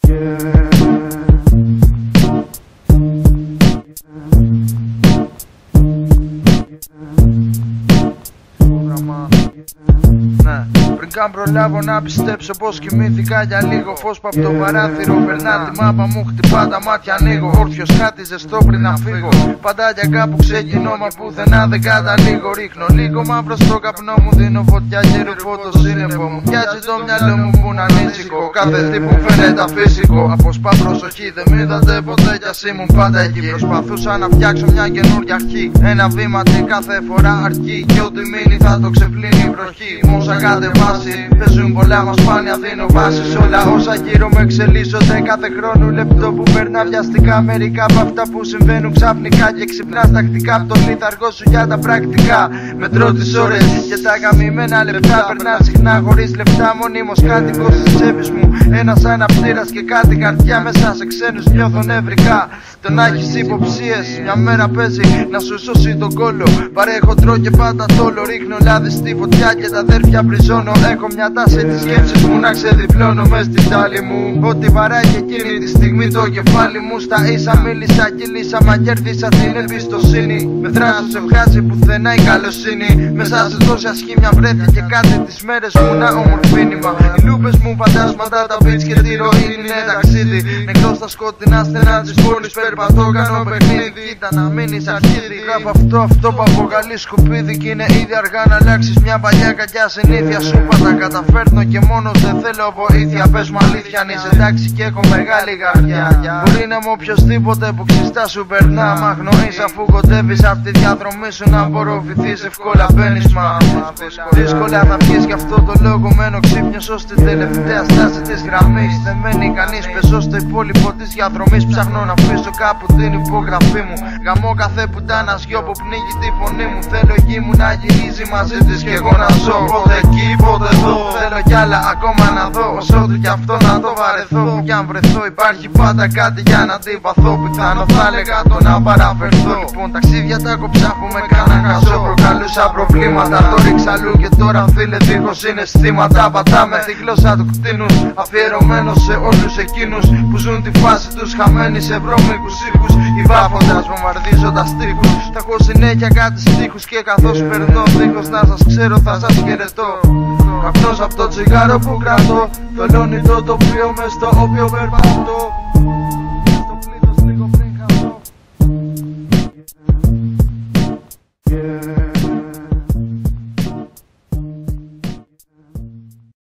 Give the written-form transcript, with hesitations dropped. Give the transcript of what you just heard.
Πριν καν προλάβω να πιστέψω πως κοιμήθηκα για λίγο, φως που απ' το παράθυρο περνά τη μάπα μου, χτυπά τα μάτια ανοίγω. Όρθιος κάτι ζεστό πριν να φύγω, πάντα για κάπου ξεκινώ μα πουθενά δεν καταλήγω. Ρίχνω λίγο μαύρο στο καπνό μου, δίνω φωτιά και ρουφώ το σύννεφο μου. Μοιάζει το μυαλό μου που είναι ανήσυχο, κάθε τι που φαίνεται αφύσικο. Αποσπά προσοχή, δεν μ' είδατε ποτέ κι ας ήμουν πάντα εκεί. Προσπαθούσα να φτιάξω μια καινούργια αρχή, ένα βήμα και κάθε φορά αρκεί. Και ό,τι μείνει θα το ξεπλύνει η βροχή. Μόσα κατεβάσει, παίζουν πολλά μα σπάνια, δίνω βάση σε όλα όσα γύρω μου εξελίσσονται. Κάθε χρόνο λεπτό που περνά βιαστικά, μερικά από αυτά που συμβαίνουν ξαφνικά. Και ξυπνάς τακτικά από τον λιθαργό σου για τα πρακτικά. Μετρώ τις ώρες και τα γαμημένα λεπτά, περνά συχνά χωρίς λεφτά, μονίμως κάτοικος της τσέπης μου. Ένας αναπτήρας και κάτι καρδιά, μέσα σε ξένους νιώθω νευρικά. Το να έχεις υποψίες, μια μέρα παίζει να σου σώσει τον κόλο. Παρέχω τρώω και πάντα τόλο, ρίχνω λάδι στη φωτιά και τα αδέρφια μπριζώνω. Έχω μια τάση τις σκέψεις μου να ξεδιπλώνω μες στη τάλη μου. Ό,τι βαράει εκείνη τη στιγμή το κεφάλι μου. Στα ίσα μίλησα, κυλήσα, μα κέρδισα την εμπιστοσύνη. Με δράσου σε βγάζει πουθενά η καλοσύνη. Μέσα σε τόση ασχήμια βρέθηκε κάτι τις μέρες μου ένα ομορφήνημα. Οι λούπες μου φαντάσματα, τα beats και τη ροή είναι ταξίδι. Νεκρό στα σκοτεινά στενά της πόλης περπατώ, κάνω παιχνίδι. Κοίτα να μείνεις αρχίδι. Γράφω αυτό που αποκαλεί σκουπίδι. Κι είναι ήδη αργά να αλλάξεις μια παλιά κακιά συνήθεια. Σου τα καταφέρνω και μόνος δεν θέλω βοήθεια. Πες μου αλήθεια αν είσαι εντάξει και έχω μεγάλη καρδιά. Μπορεί να είμαι οποιοσδήποτε που ξυστά σου περνά. Μ' αγνοείς αφού κοντεύεις απ' τη διαδρομή σου να απορροφηθείς εύκολα μπαίνεις μα. Δύσκολα θα βγεις, γι' αυτό το λόγο μένω ξύπνιος ως την τελευταία στάση της γραμμής. Δεν μένει κανείς πεσός στο υπόλοιπο της διαδρομής. Ψάχνω να αφήσω κάπου την υπογραφή μου. Γαμώ κάθε πουτάνα γιο που πνίγει τη φωνή μου. Θέλω η γη μου να γυρίζει μαζί της και εγώ να ζω. Πότε εκεί, πότε εδώ. Θέλω κι άλλα ακόμα να δω. Όσο του κι αυτό να το βαρεθώ. Κι αν βρεθώ υπάρχει πάντα κάτι για να αντιπαθώ. Πιθανό θα έλεγα το να παραφερθώ. Λοιπόν ταξίδια τα κόψα που με κάναν χαζό. Προκαλούσα προβλήματα, το ρίξα αλλού και τώρα φίλε δίχως συναισθήματα. Πατάμε τη γλώσσα του κτίνους, αφιερωμένος σε όλους εκείνους που ζουν τη φάση τους χαμένοι σε βρώμικους ήχους. Οι βάφοντας βομβαρδίζοντας τείχους. Θα έχω συνέχεια κάτι στίχους και καθώς περνώ δίχως να σας ξέρω θα σας χαιρετώ. Καπνός από το τσιγάρο που κρατώ, θολώνει το τοπίο μες στο οποίο περπατώ.